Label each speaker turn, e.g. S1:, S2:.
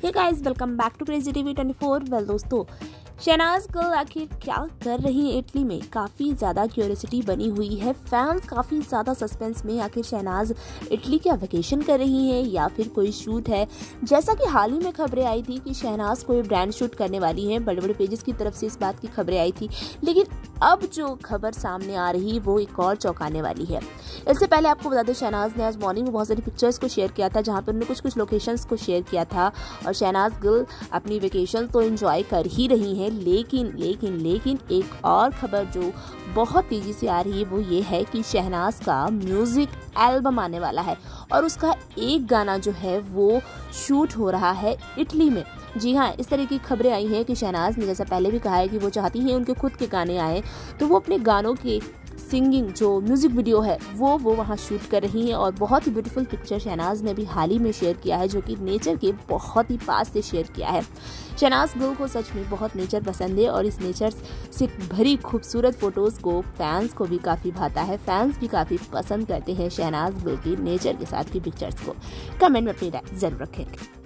S1: Hey guys, welcome back to crazy TV 24। Well दोस्तों, शहनाज गिल आखिर क्या कर रही है इटली में, काफ़ी ज़्यादा क्यूरियोसिटी बनी हुई है। फैंस काफ़ी ज़्यादा सस्पेंस में, आखिर शहनाज इटली क्या वेकेशन कर रही है या फिर कोई शूट है। जैसा कि हाल ही में खबरें आई थी कि शहनाज कोई ब्रांड शूट करने वाली है, बड़े बड़े पेजेस की तरफ से इस बात की खबरें आई थी, लेकिन अब जो खबर सामने आ रही वो एक और चौंकाने वाली है। इससे पहले आपको बता दें, शहनाज ने आज मॉर्निंग में बहुत सारी पिक्चर्स को शेयर किया था, जहाँ पर उन्होंने कुछ लोकेशंस को शेयर किया था। और शहनाज गिल अपनी वेकेशन तो एंजॉय कर ही रही हैं, लेकिन एक और खबर जो बहुत तेजी से आ रही है वो ये है कि शहनाज का म्यूजिक एल्बम आने वाला है और उसका एक गाना जो है वो शूट हो रहा है इटली में। जी हाँ, इस तरह की खबरें आई हैं कि शहनाज ने जैसा पहले भी कहा है कि वो चाहती हैं उनके खुद के गाने आए, तो वो अपने गानों के सिंगिंग जो म्यूजिक वीडियो है वो वहाँ शूट कर रही हैं। और बहुत ही ब्यूटीफुल पिक्चर शहनाज ने भी हाल ही में शेयर किया है, जो कि नेचर के बहुत ही पास से शेयर किया है। शहनाज गिल को सच में बहुत नेचर पसंद है और इस नेचर से भरी खूबसूरत फोटोज को फैंस को भी काफ़ी भाता है। फैंस भी काफ़ी पसंद करते हैं शहनाज गिल की नेचर के साथ की पिक्चर्स को। कमेंट में अपनी राय जरूर रखें।